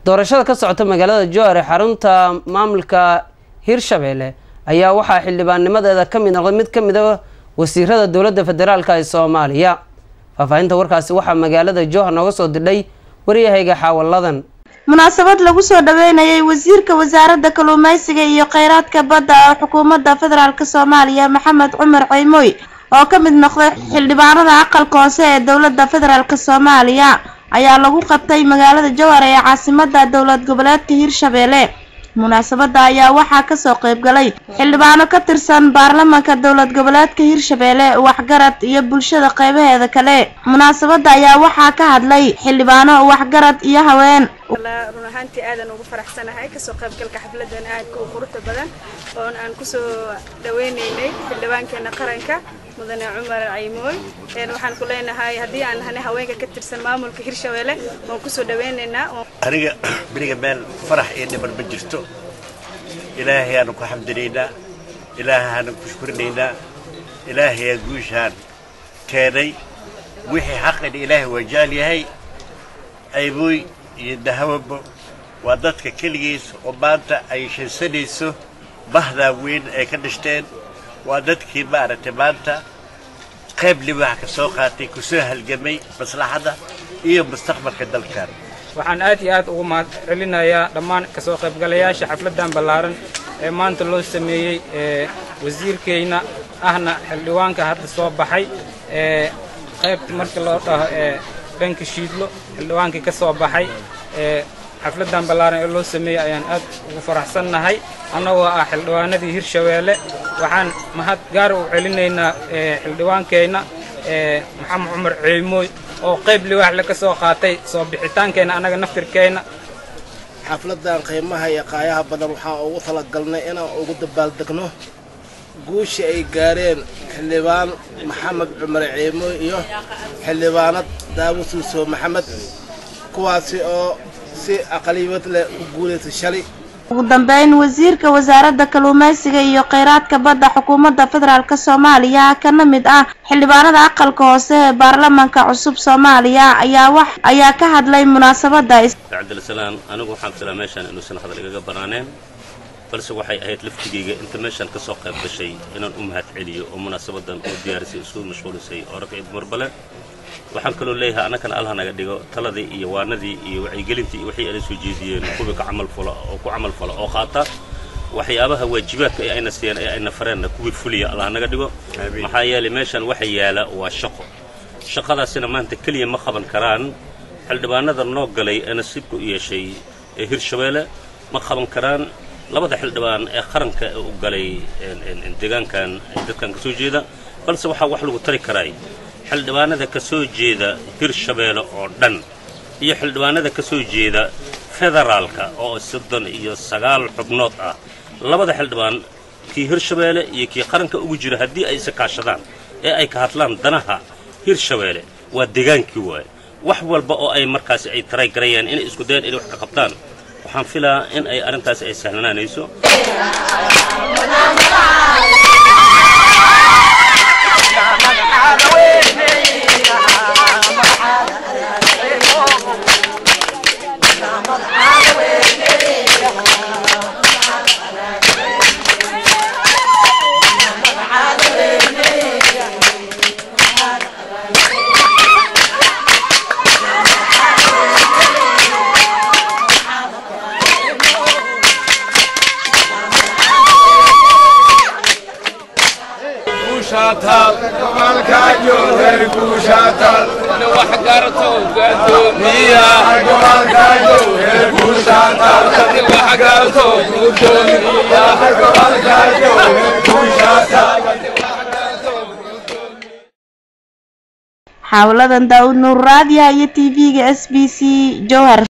doorashada ka socota magaalada Jowhar ee xarunta maamulka Hirshabelle ayaa waxaa xildhibaannimadeeda ka mid noqday mid ka mid ah wasiirada dowladda federaalka ee Soomaaliya. Faafahinta warkaasi waxaa magaalada Jowhar nooga soo diray wariyahayga Xawaladan. munaasabad lagu soo dhaweynayay wasiirka wasaaradda kalluumaysiga iyo kheyraadka badda ee xukuumadda federaalka Soomaaliya Maxamed Cumar Ceymoy oo ka mid noqday xildhibaanada aqalka hoose ee dowladda federaalka Soomaaliya ayaa lagu qabtay magaalada Jowhar ee caasimadda dowlad goboleedka Hirshabelle. munaasabada ayaa waxaa ka soo qayb galay xildhibaano ka tirsan baarlamaanka dowlad goboleedka Hirshabelle waxgarad iyo bulshada qaybaheeda kale. munaasabada ayaa waxaa ka hadlay xildhibaano waxgarad iyo haween. run ahaantii aadan ugu faraxsanahay ka soo qaybgalka xafladan aad ku quruxda badan oo aan ku soo dhaweynaynay xildhibaankeena qaranka mudane Cumar Ceymoy. waxaan ku leenahay haddii aan nahay haweenka ka tirsan maamulka Hirshabelle oo ku soo dhaweynaynaa aniga bariga meel farax iyo dhiban ma jirto. ilaahay aan ku xamdinaynaa, ilaahay aan ku shukrineynaa, ilaahay guushaan keenay wixii xaqin ilaahay wajaal yahay. Ceymoy iyo dahawabo waa dadka kaligiis oo maanta ay shansanayso bahda weyn ay ka dhashteen. waa dadkii maaragtay maanta qayb libax ka soo qaatay ku soo halgamay maslaxada iyo mustaqbalka dalkan. waxaan aad iyo aad ugu mahad celinayaa dhammaan ka soo qaybgalayaasha xafladan ballaaran ee maanta loo sameeyay wasiirkeena ahna xildhibaanka hadda soo baxay qayb markii loo dhaho dhanka shiidlo xildhibaankii ka soo baxay xafladan ballaaran ee loo sameeyay ayaan aad ugu faraxsanahay. annagoo ah xildhibaanadii Hirshabelle waxaan mahad gaar u celinaynaa xildhibaankeena Maxamed Cumar Ceymoy oo qayb liwaax la ka soo qaatay soo bixitaankeena anaga naftirkeena. xafladan qiimaha iyo qaayaha badan waxaa ugu talagalnay inaan ugu dabaaldegno guusha ay gaareen xildhibaan Maxamed Cumar Ceymoy iyo xildhibaanad Daawud Suuso Maxamed kuwaasi oo si aqaliyad leh u guuleysay shalay. ugu dambeyn wasiirka wasaaradda kalluumaysiga iyo kheyraadka badda xukuumadda federaalka Soomaaliya kana mid ah xildhibaanada aqalka hoose ee baarlamaanka cusub Soomaaliya ayaa ka hadlay munaasabada. Cabdilsalaam anigu waxaan filayaa meeshan inuu san hadal igaga banaaneen balse waxay ahayd laftigeyga inta meeshan ka soo qayb gashay inaan u mahad celiyo oo munaasabadan oo diyaarisay isku mashquulisay oo raqeyd marbale. waxaan kaloo leeyahay anakana Allah naga dhigo taladii iyo waanadii iyo wacyigelintii wixii ay soo jeediyeen kuwa ka camal falo oo qaata waxyaabaha waajibaadka ay ayna siiyeen ay ayna fareenna kuwa fuliya Allah naga dhigo. maxaa yeelay meeshan waxa yaala waa shaqo. shaqadaasina maanta kaliya ma qaban karaan xildhibaanada noo galay ee nasiibku u yeeshay ee Hirshabelle ma qaban karaan labada xildhibaan ee qaranka u galay deegaankan dadkan ka soo jeeda balse waxa wax lagu tari karay xildhibaanada ka soo jeeda Hirshabelle oo dhan iyo xildhibaanada ka soo jeeda federaalka oo 39 xubnood ah. labada xildhibaan kii Hirshabelle iyo kii qaranka ugu jira haddii ay iskaashadaan ee ay ka hadlaan danaha Hirshabelle waa deegaankii waay. wax walba oo ay markaas ay taray garayaan in isku dayaan inay wax ka qabtaan waxaan filaa in ay arintaas ay sahlanaanayso. Xawaladan Daawud Nuur raadiyaha iyo TV-ga SBC Jowhar.